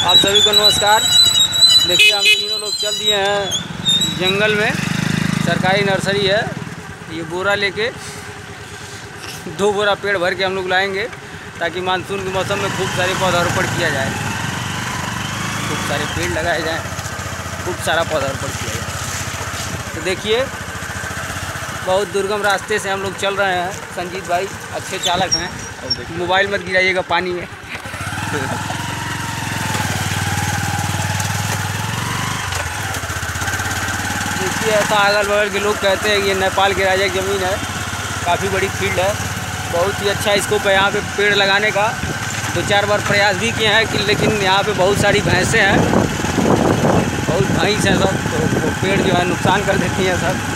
आप सभी को नमस्कार। देखिए हम तीनों लोग चल दिए हैं जंगल में। सरकारी नर्सरी है। ये बोरा लेके 2 बोरा पेड़ भर के हम लोग लाएंगे ताकि मानसून के मौसम में खूब सारे पौधारोपण किया जाए, खूब सारे पेड़ लगाए जाएं, खूब सारा पौधारोपण किया जाए। तो देखिए बहुत दुर्गम रास्ते से हम लोग चल रहे हैं। संजीत भाई अच्छे चालक हैं। मोबाइल मत गिराइएगा पानी में। देखिए ऐसा अगल बगल के लोग कहते हैं कि ये नेपाल के राजा की ज़मीन है। काफ़ी बड़ी फील्ड है, बहुत ही अच्छा स्कोप है यहाँ पे पेड़ लगाने का। 2-4 बार प्रयास भी किए हैं कि लेकिन यहाँ पे बहुत सारी भैंसें हैं, बहुत भैंस हैं सब, तो वो पेड़ जो है नुकसान कर देती हैं सब।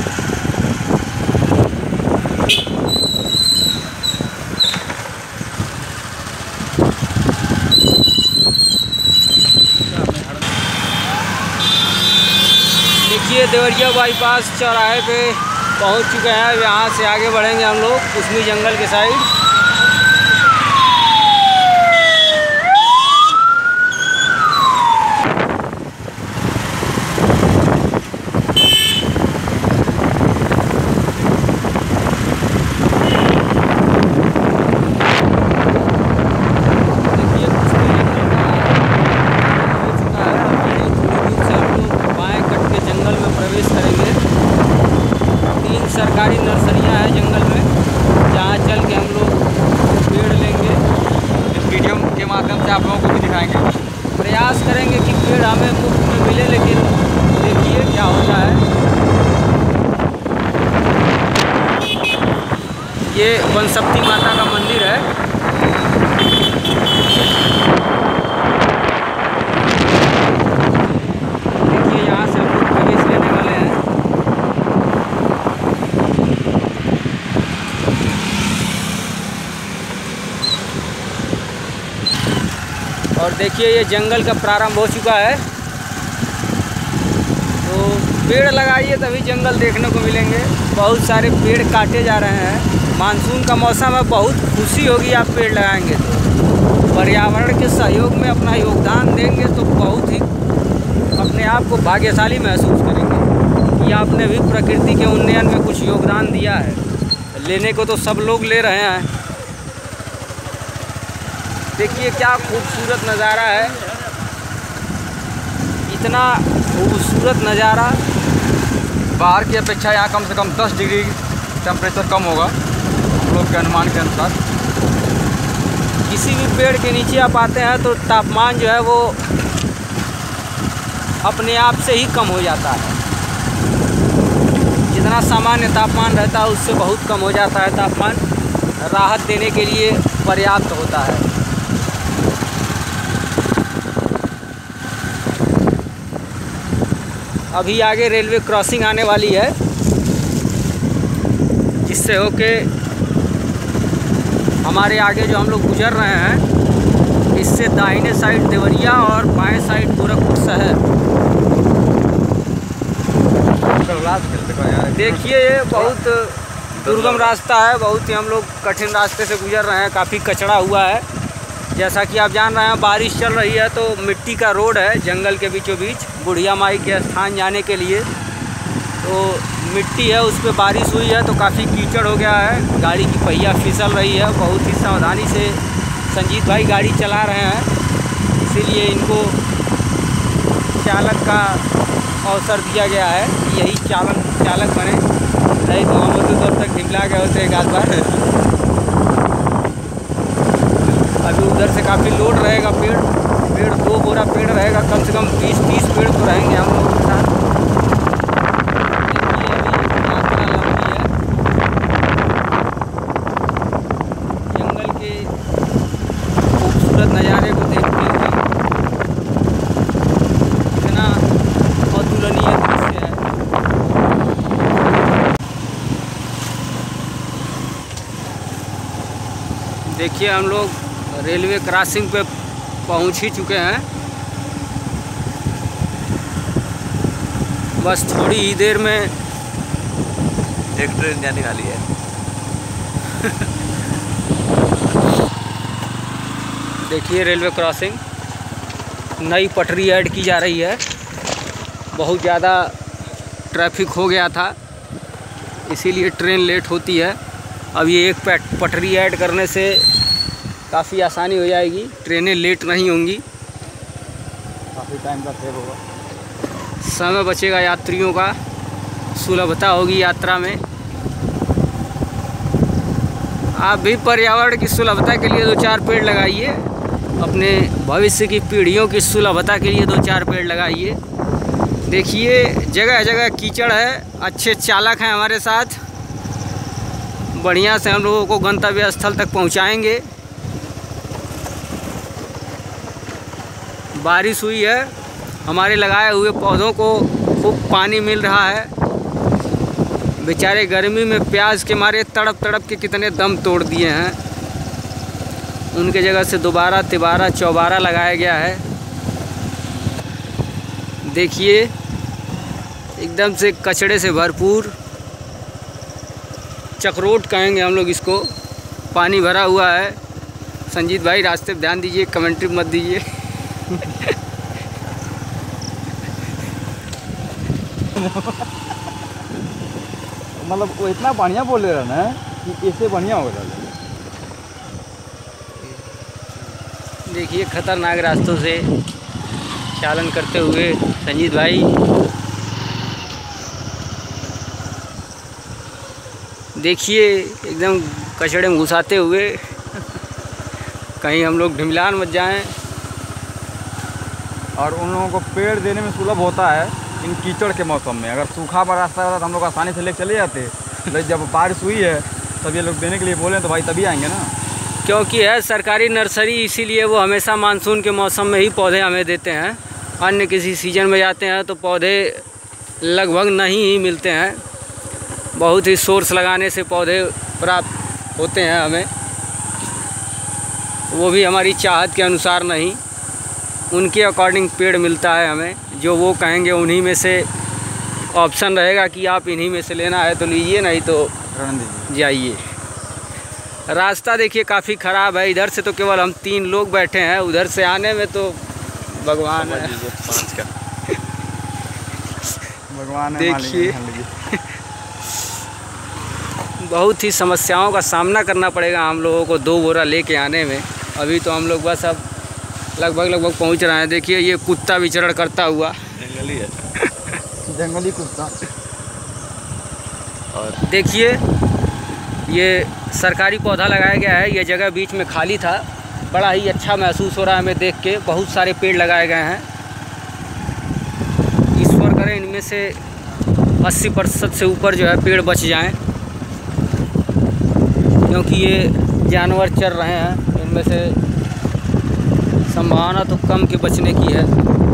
देखिए देवरिया बाईपास चौराहे पे पहुंच चुके हैं। यहाँ से आगे बढ़ेंगे हम लोग कुसमी जंगल के साइड। सरकारी नर्सरियां हैं जंगल में, जहां चल के हम लोग पेड़ लेंगे। इस वीडियो के माध्यम से आप लोगों को भी दिखाएंगे। प्रयास करेंगे कि पेड़ हमें मुफ्त में मिले, लेकिन देखिए क्या होता है। ये वनशक्ति माता का मंदिर है। देखिए यहाँ से हम लोग प्रवेश लेने वाले हैं। और देखिए ये जंगल का प्रारंभ हो चुका है। तो पेड़ लगाइए तभी जंगल देखने को मिलेंगे। बहुत सारे पेड़ काटे जा रहे हैं। मानसून का मौसम है, बहुत खुशी होगी आप पेड़ लगाएंगे तो। पर्यावरण के सहयोग में अपना योगदान देंगे तो बहुत ही अपने आप को भाग्यशाली महसूस करेंगे कि आपने भी प्रकृति के उन्नयन में कुछ योगदान दिया है। लेने को तो सब लोग ले रहे हैं। देखिए क्या खूबसूरत नज़ारा है, इतना खूबसूरत नज़ारा। बाहर की अपेक्षा यहाँ कम से कम 10 डिग्री टेम्परेचर कम होगा हम लोग के अनुमान के अनुसार। किसी भी पेड़ के नीचे आप आते हैं तो तापमान जो है वो अपने आप से ही कम हो जाता है। जितना सामान्य तापमान रहता है उससे बहुत कम हो जाता है तापमान। राहत देने के लिए पर्याप्त होता है। अभी आगे रेलवे क्रॉसिंग आने वाली है, जिससे होके हमारे आगे जो हम लोग गुजर रहे हैं, इससे दाहिने साइड देवरिया और बाएं साइड गोरखपुर शहर। देखिए ये बहुत दुर्गम रास्ता है, बहुत ही हम लोग कठिन रास्ते से गुजर रहे हैं। काफ़ी कचड़ा हुआ है। जैसा कि आप जान रहे हैं बारिश चल रही है तो मिट्टी का रोड है जंगल के बीचों बीच बुढ़िया माई के स्थान जाने के लिए। तो मिट्टी है, उस पर बारिश हुई है तो काफ़ी कीचड़ हो गया है। गाड़ी की पहिया फिसल रही है। बहुत ही सावधानी से संजीत भाई गाड़ी चला रहे हैं, इसीलिए इनको चालक का अवसर दिया गया है कि यही चालक बने, नहीं तो हम लोग तब तक हिमला गए होते एक आध बार। अभी उधर से काफ़ी लोड रहेगा। पेड़ 2 बोरा पेड़ रहेगा, कम से कम 20-30 पेड़ तो रहेंगे हम लोगों के साथ। जंगल के खूबसूरत नज़ारे को देखते हुए इतना अतुलनीय दृश्य है। देखिए हम लोग रेलवे क्रॉसिंग पे पहुंच ही चुके हैं। बस थोड़ी ही देर में एक ट्रेन जाने वाली है। देखिए रेलवे क्रॉसिंग। नई पटरी ऐड की जा रही है। बहुत ज़्यादा ट्रैफिक हो गया था, इसीलिए ट्रेन लेट होती है। अब ये एक पटरी ऐड करने से काफ़ी आसानी हो जाएगी, ट्रेनें लेट नहीं होंगी, काफ़ी टाइम का सेव होगा, समय बचेगा, यात्रियों का सुलभता होगी यात्रा में। आप भी पर्यावरण की सुलभता के लिए 2-4 पेड़ लगाइए, अपने भविष्य की पीढ़ियों की सुलभता के लिए 2-4 पेड़ लगाइए। देखिए जगह जगह कीचड़ है, अच्छे चालक हैं हमारे साथ, बढ़िया से हम लोगों को गंतव्य स्थल तक पहुंचाएंगे। बारिश हुई है, हमारे लगाए हुए पौधों को खूब पानी मिल रहा है। बेचारे गर्मी में प्यास के मारे तड़प तड़प के कितने दम तोड़ दिए हैं, उनके जगह से दोबारा तिबारा चौबारा लगाया गया है। देखिए एकदम से कचड़े से भरपूर, चक्रोट कहेंगे हम लोग इसको, पानी भरा हुआ है। संजीत भाई रास्ते पे ध्यान दीजिए, कमेंट्री मत दीजिए। मतलब वो इतना बढ़िया बोल रहे ना कि इससे बढ़िया हो रहा है। देखिए खतरनाक रास्तों से चालन करते हुए संजीत भाई, देखिए एकदम कचड़े में घुसाते हुए, कहीं हम लोग ढिमलान मत जाएं। और उन लोगों को पेड़ देने में सुलभ होता है इन कीचड़ के मौसम में। अगर सूखा बड़ा रास्ता होता तो हम लोग आसानी से लेकर चले जाते, लेकिन जब बारिश हुई है तब ये लोग देने के लिए बोले तो भाई तभी आएंगे ना। क्योंकि है सरकारी नर्सरी, इसीलिए वो हमेशा मानसून के मौसम में ही पौधे हमें देते हैं। अन्य किसी सीजन में जाते हैं तो पौधे लगभग नहीं ही मिलते हैं। बहुत ही सोर्स लगाने से पौधे प्राप्त होते हैं हमें, वो भी हमारी चाहत के अनुसार नहीं, उनके अकॉर्डिंग पेड़ मिलता है हमें। जो वो कहेंगे उन्हीं में से ऑप्शन रहेगा कि आप इन्हीं में से लेना है तो लीजिए, नहीं तो जाइए। रास्ता देखिए काफ़ी ख़राब है, इधर से तो केवल हम 3 लोग बैठे हैं, उधर से आने में तो भगवान है, 5 का भगवान है। देखिए बहुत ही समस्याओं का सामना करना पड़ेगा हम लोगों को 2 बोरा लेके आने में। अभी तो हम लोग बस अब लगभग पहुंच रहे हैं। देखिए ये कुत्ता विचरण करता हुआ, जंगली है, जंगली कुत्ता। और देखिए ये सरकारी पौधा लगाया गया है, ये जगह बीच में खाली था, बड़ा ही अच्छा महसूस हो रहा है हमें देख के। बहुत सारे पेड़ लगाए गए हैं, ईश्वर करे इनमें से 80% से ऊपर जो है पेड़ बच जाएं, क्योंकि ये जानवर चर रहे हैं, इनमें से संभावना तो कम के बचने की है।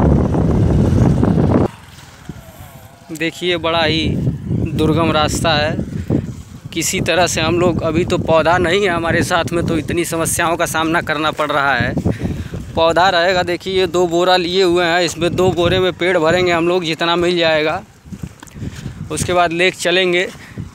देखिए बड़ा ही दुर्गम रास्ता है, किसी तरह से हम लोग, अभी तो पौधा नहीं है हमारे साथ में तो इतनी समस्याओं का सामना करना पड़ रहा है। पौधा रहेगा, देखिए ये 2 बोरा लिए हुए हैं, इसमें 2 बोरे में पेड़ भरेंगे हम लोग, जितना मिल जाएगा उसके बाद लेके चलेंगे।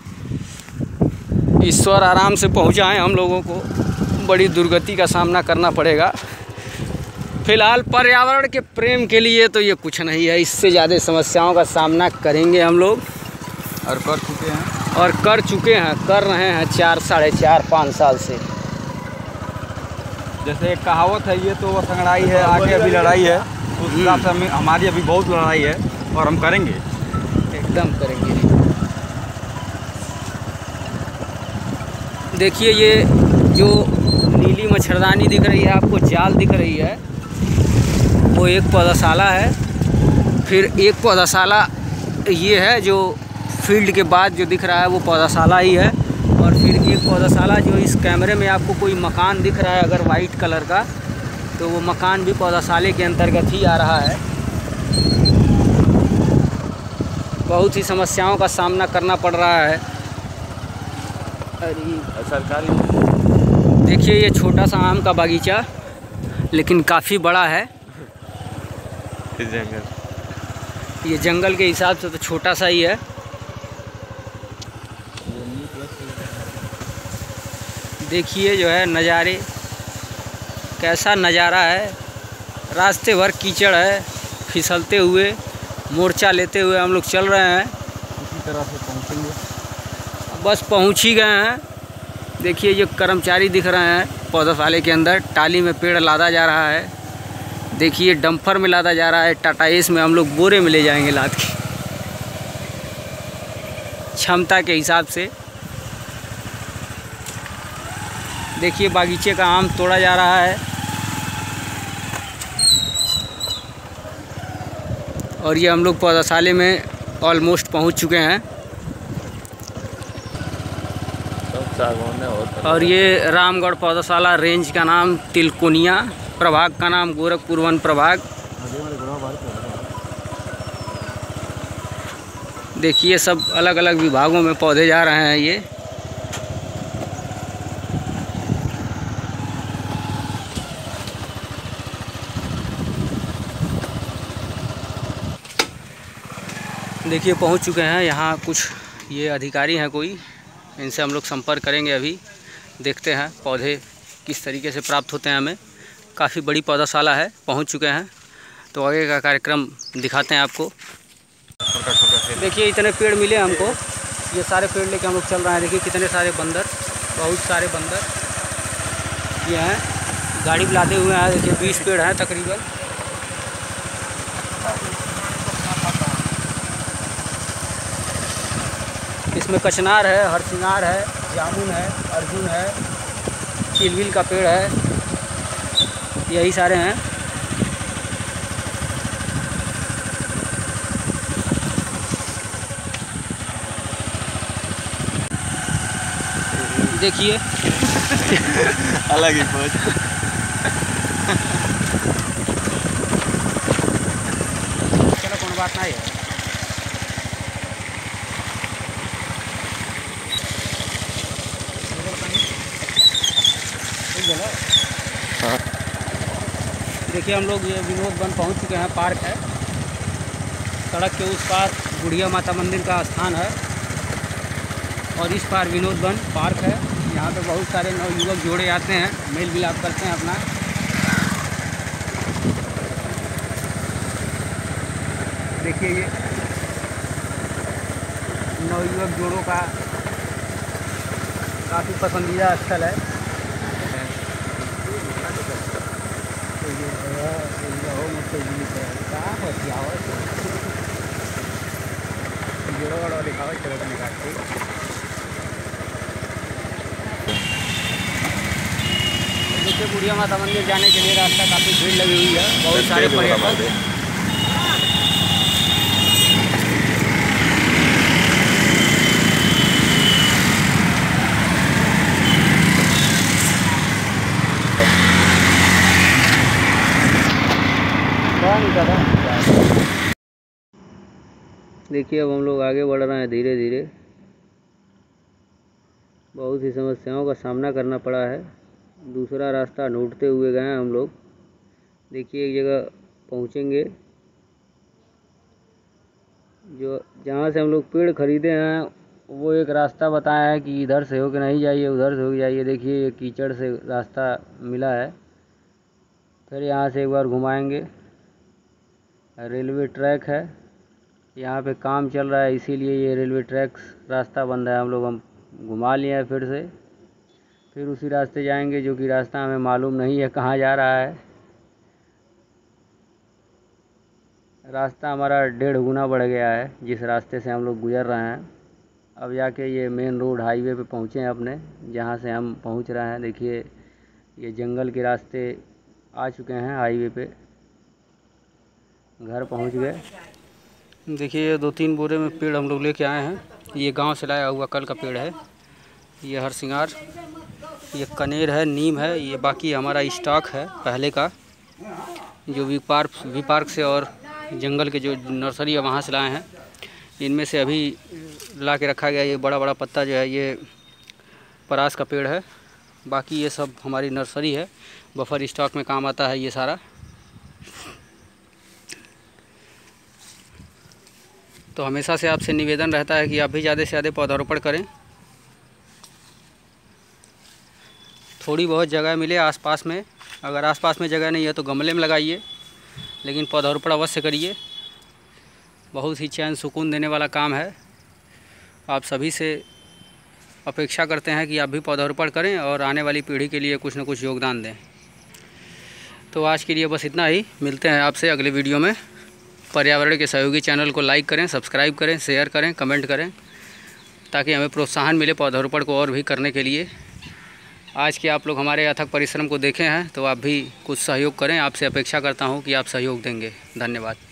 ईश्वर आराम से पहुंचाएं हम लोगों को, बड़ी दुर्गति का सामना करना पड़ेगा। फिलहाल पर्यावरण के प्रेम के लिए तो ये कुछ नहीं है, इससे ज़्यादा समस्याओं का सामना करेंगे हम लोग, और कर चुके हैं, कर रहे हैं 4, 4.5, 5 साल से। जैसे एक कहावत है, ये तो वो संगड़ाई है, आगे अभी लड़ाई है, उस हिसाब से हमारी अभी बहुत लड़ाई है और हम करेंगे, एकदम करेंगे। देखिए ये जो नीली मच्छरदानी दिख रही है आपको, जाल दिख रही है, वो एक पौधाशाला है। फिर एक पौधाशाला ये है जो फील्ड के बाद जो दिख रहा है वो पौधाशाला ही है। और फिर एक पौधाशाला जो इस कैमरे में आपको कोई मकान दिख रहा है अगर वाइट कलर का, तो वो मकान भी पौधाशाले के अंतर्गत ही आ रहा है। बहुत ही समस्याओं का सामना करना पड़ रहा है। अरे सरकारी, देखिए ये छोटा सा आम का बागीचा, लेकिन काफ़ी बड़ा है। ये जंगल के हिसाब से तो छोटा सा ही है। देखिए जो है नज़ारे, कैसा नज़ारा है, रास्ते भर कीचड़ है, फिसलते हुए मोर्चा लेते हुए हम लोग चल रहे हैं। इसी तरह से पहुँचेंगे, बस पहुँच ही गए हैं। देखिए ये कर्मचारी दिख रहे हैं पौधशाले के अंदर, टाली में पेड़ लादा जा रहा है। देखिए डंपर में लादा जा रहा है, टाटा एस में हम लोग बोरे में ले जाएंगे लाद के क्षमता के हिसाब से। देखिए बागीचे का आम तोड़ा जा रहा है और ये हम लोग पौधशाले में ऑलमोस्ट पहुंच चुके हैं। और ये रामगढ़ पौधशाला रेंज का नाम तिलकोनिया, प्रभाग का नाम गोरखपुर वन प्रभाग। देखिए सब अलग अलग विभागों में पौधे जा रहे हैं ये। देखिए पहुंच चुके हैं यहाँ। कुछ ये अधिकारी हैं कोई, इनसे हम लोग संपर्क करेंगे। अभी देखते हैं पौधे किस तरीके से प्राप्त होते हैं हमें। काफ़ी बड़ी पौधाशाला है, पहुंच चुके हैं तो आगे का कार्यक्रम दिखाते हैं आपको। देखिए इतने पेड़ मिले हमको, ये सारे पेड़ लेके हम लोग चल रहे हैं। देखिए कितने सारे बंदर, बहुत सारे बंदर ये हैं, गाड़ी में लादे हुए हैं। देखिए 20 पेड़ हैं तकरीबन। इसमें कचनार है, हरसिंगार है, जामुन है, अर्जुन है, चिलविल का पेड़ है, यही सारे हैं। देखिए अलग ही पहुँच। चलो कौन बात नहीं है। हाँ। देखिए हम लोग ये विनोद वन पहुंच चुके हैं। पार्क है, सड़क के उस पार बुढ़िया माता मंदिर का स्थान है और इस पार विनोद वन पार्क है। यहाँ पे बहुत सारे नवयुवक जोड़े आते हैं, मेल मिलाप करते हैं अपना। देखिए ये नवयुवक जोड़ों का काफ़ी पसंदीदा स्थल है। देखिए बुढ़िया माता मंदिर जाने के लिए रास्ता काफ़ी भीड़ लगी हुई है, बहुत सारे पर्यटक। देखिए अब हम लोग आगे बढ़ रहे हैं धीरे धीरे। बहुत ही समस्याओं का सामना करना पड़ा है, दूसरा रास्ता ढूंढते हुए गए हैं हम लोग। देखिए एक जगह पहुंचेंगे जो जहां से हम लोग पेड़ खरीदे हैं, वो एक रास्ता बताया है कि इधर से होकर नहीं जाइए, उधर से होकर जाइए। देखिए ये कीचड़ से रास्ता मिला है, फिर यहाँ से एक बार घुमाएंगे। रेलवे ट्रैक है, यहाँ पे काम चल रहा है इसीलिए ये रेलवे ट्रैक रास्ता बंद है। हम घुमा लिए हैं फिर उसी रास्ते जाएंगे जो कि रास्ता हमें मालूम नहीं है कहाँ जा रहा है। रास्ता हमारा 1.5 गुना बढ़ गया है जिस रास्ते से हम लोग गुजर रहे हैं। अब जाके ये मेन रोड हाईवे पे पहुँचे हैं अपने, जहाँ से हम पहुँच रहे हैं। देखिए ये जंगल के रास्ते आ चुके हैं हाईवे पे, घर पहुँच गए। देखिए ये 2-3 बोरे में पेड़ हम लोग लेके आए हैं। ये गांव से लाया हुआ कल का पेड़ है। ये हरसिंगार, ये कनेर है, नीम है। ये बाकी हमारा स्टॉक है पहले का, जो वी पार्क से और जंगल के जो नर्सरी है वहाँ से लाए हैं। इनमें से अभी ला के रखा गया। ये बड़ा बड़ा पत्ता जो है ये परास का पेड़ है। बाकी ये सब हमारी नर्सरी है, बफर स्टॉक में काम आता है ये सारा। तो हमेशा से आपसे निवेदन रहता है कि आप भी ज़्यादा से ज़्यादा पौधारोपण करें। थोड़ी बहुत जगह मिले आसपास में, अगर आसपास में जगह नहीं है तो गमले में लगाइए। लेकिन पौधारोपण अवश्य करिए। बहुत ही चैन सुकून देने वाला काम है। आप सभी से अपेक्षा करते हैं कि आप भी पौधारोपण करें और आने वाली पीढ़ी के लिए कुछ न कुछ योगदान दें। तो आज के लिए बस इतना ही। मिलते हैं आपसे अगले वीडियो में। पर्यावरण के सहयोगी चैनल को लाइक करें, सब्सक्राइब करें, शेयर करें, कमेंट करें, ताकि हमें प्रोत्साहन मिले पौधारोपण को और भी करने के लिए। आज के आप लोग हमारे अथक परिश्रम को देखे हैं तो आप भी कुछ सहयोग करें। आपसे अपेक्षा करता हूं कि आप सहयोग देंगे। धन्यवाद।